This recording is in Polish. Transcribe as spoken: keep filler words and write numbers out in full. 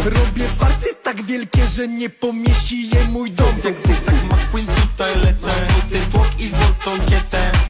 Robię farty tak wielkie, że nie pomieści je mój dom. Jak zygzak McQueen tutaj lecę.